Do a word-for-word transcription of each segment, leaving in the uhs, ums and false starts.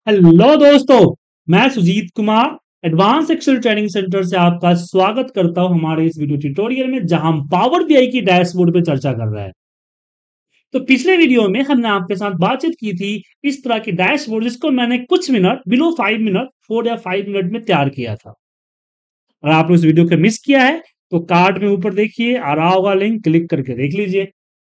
Hello दोस्तों, मैं Sujeet Kumar advance excel training centre से आपका स्वागत करता हूं हमारे इस वीडियो ट्यूटोरियल में, जहां हम पावर बीआई की डैशबोर्ड पे चर्चा कर रहे हैं। तो पिछले वीडियो में हमने आपके साथ बातचीत की थी इस तरह की डैशबोर्ड, जिसको मैंने कुछ minute below five minute four या फाइव मिनट में तैयार किया था। और आपने उस वीडियो को मिस किया है तो कार्ड में ऊपर देखिए आ रहा होगा लिंक, क्लिक करके देख लीजिए।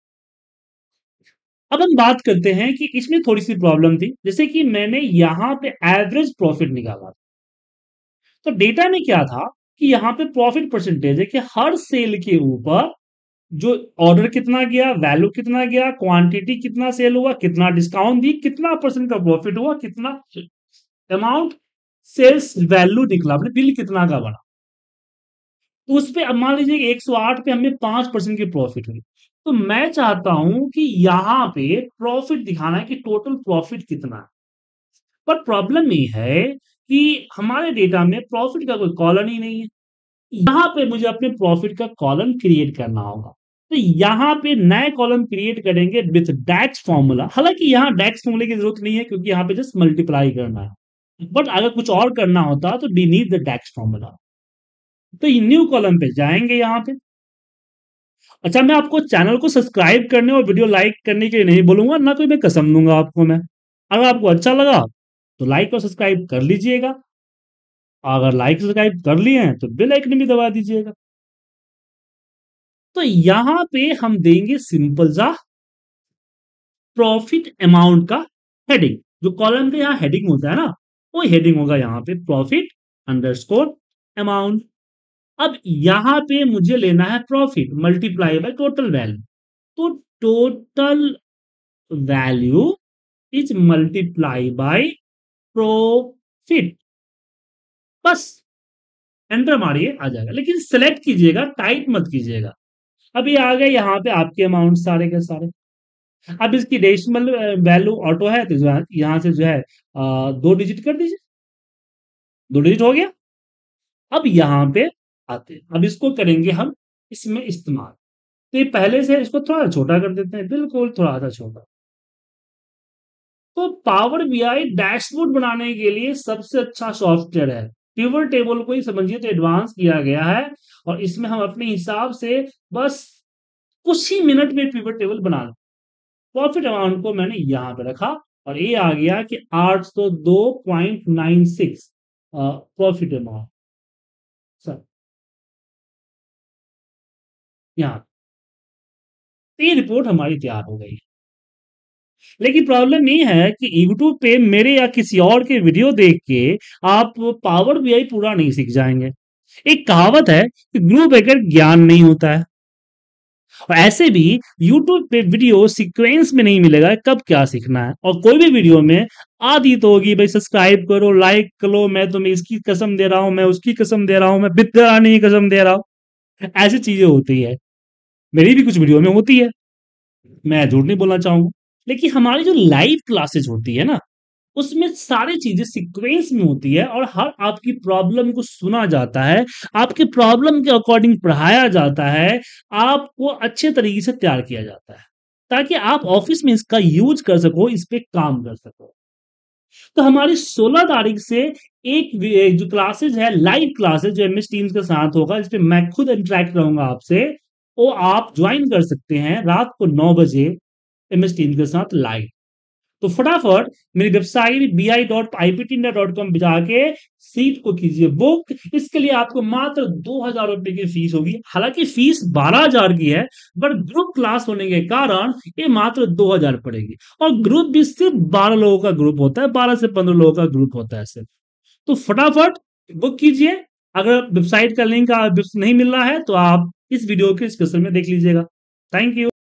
अब हम बात करते हैं कि इसमें थोड़ी सी प्रॉब्लम थी, जैसे कि मैंने यहां पे एवरेज प्रॉफिट निकाला। तो डेटा में क्या था कि यहाँ पे प्रॉफिट परसेंटेज है कि हर सेल के ऊपर जो ऑर्डर कितना गया, वैल्यू कितना गया, क्वांटिटी कितना सेल हुआ, कितना डिस्काउंट दी, कितना परसेंट का प्रॉफिट हुआ, कितना अमाउंट सेल्स वैल्यू निकला, अपने बिल कितना का बना। तो उस पे अब मान लीजिए एक सौ आठ पे हमें पांच परसेंट की प्रॉफिट हुई। तो मैं चाहता हूं कि यहां पे प्रॉफिट दिखाना है कि टोटल प्रॉफिट कितना है। पर प्रॉब्लम ये है कि हमारे डेटा में प्रॉफिट का कोई कॉलम ही नहीं है। यहां पे मुझे अपने प्रॉफिट का कॉलम क्रिएट करना होगा। तो यहां पे नए कॉलम क्रिएट करेंगे विथ डैक्स फॉर्मूला। हालांकि यहां डैक्स फॉर्मूले की जरूरत नहीं है, क्योंकि यहां पे जस्ट मल्टीप्लाई करना है। बट अगर कुछ और करना होता तो we need the DAX formula. तो न्यू कॉलम पे जाएंगे यहां पे। अच्छा, मैं आपको चैनल को सब्सक्राइब करने और वीडियो लाइक करने के लिए नहीं बोलूंगा, ना कोई मैं कसम दूंगा आपको मैं। अगर आपको अच्छा लगा तो लाइक और सब्सक्राइब कर लीजिएगा। अगर लाइक सब्सक्राइब कर लिए हैं तो बेल आइकन भी दबा दीजिएगा। तो यहां पे हम देंगे सिंपल सा प्रॉफिट अमाउंट का हेडिंग। जो कॉलम के यहां हेडिंग होता है ना, वो हेडिंग होगा यहां पे प्रॉफिट अंडरस्कोर अमाउंट। अब यहां पे मुझे लेना है profit multiply by total value. तो total value is multiply by profit. बस एंटर मारिए, आ जाएगा। लेकिन सेलेक्ट कीजिएगा, टाइप मत कीजिएगा। अभी आ गए यहाँ पे आपके अमाउंट सारे के सारे। अब इसकी डेसिमल वैल्यू ऑटो है, तो जो है यहाँ से जो है आ, दो डिजिट कर दीजिए। दो डिजिट हो गया। अब यहाँ पे आते हैं, अब इसको करेंगे हम इसमें इस्तेमाल। तो ये पहले से इसको थोड़ा छोटा कर देते हैं, बिल्कुल थोड़ा सा छोटा। तो पावर बीआई डैशबोर्ड बनाने के लिए सबसे अच्छा सॉफ्टवेयर है। पिवट टेबल को ही समझिए तो एडवांस किया गया है, और इसमें हम अपने हिसाब से बस कुछ ही मिनट में पिवट टेबल बना लें। प्रॉफिट अमाउंट को मैंने यहां पे रखा, और ये आ गया कि आठ सौ दो point nine six profit amount sir यहाँ। तो ये रिपोर्ट हमारी तैयार हो गई। लेकिन प्रॉब्लम ये है कि यूट्यूब पे मेरे या किसी और के वीडियो देख के आप पावर बीआई पूरा नहीं सीख जाएंगे। एक कहावत है कि गुरु बगैर ज्ञान नहीं होता है। और ऐसे भी यूट्यूब पे वीडियो सीक्वेंस में नहीं मिलेगा कब क्या सीखना है। और कोई भी वीडियो में आदि तो होगी, भाई सब्सक्राइब करो, लाइक करो, मैं तुम्हें इसकी कसम दे रहा हूं, मैं उसकी कसम दे रहा हूं, मैं विद्या रानी की कसम दे रहा हूं। ऐसी चीजें होती है, मेरी भी कुछ वीडियो में होती है, मैं झूठ नहीं बोलना चाहूंगा। लेकिन हमारी जो लाइव क्लासेज होती है ना, उसमें सारी चीजें सीक्वेंस में होती है, और हर आपकी प्रॉब्लम को सुना जाता है, आपके प्रॉब्लम के अकॉर्डिंग पढ़ाया जाता है, आपको अच्छे तरीके से तैयार किया जाता है, ताकि आप ऑफिस में इसका यूज कर सको, इस पे काम कर सको। तो हमारी सोलह तारीख से एक जो क्लासेज है, लाइव क्लासेज जो एमएस टीम्स के साथ होगा, इस पे मैं खुद इंटरेक्ट रहूंगा आपसे, वो आप ज्वाइन कर सकते हैं रात को नौ बजे एमएस टीम्स के साथ लाइव। तो फटाफट मेरी website B I dot I P T India dot com पे जाके सीट को कीजिए बुक। इसके लिए आपको मात्र दो हजार रुपए की फीस होगी। हालांकि फीस बारह हजार की है, बट ग्रुप क्लास होने के कारण ये मात्र दो हजार पड़ेगी। और ग्रुप भी सिर्फ बारह लोगों का ग्रुप होता है, बारह से पंद्रह लोगों का ग्रुप होता है सिर्फ। तो फटाफट बुक कीजिए। अगर वेबसाइट का लिंक नहीं मिल रहा है तो आप इस वीडियो के डिस्क्रिप्शन में देख लीजिएगा। Thank you.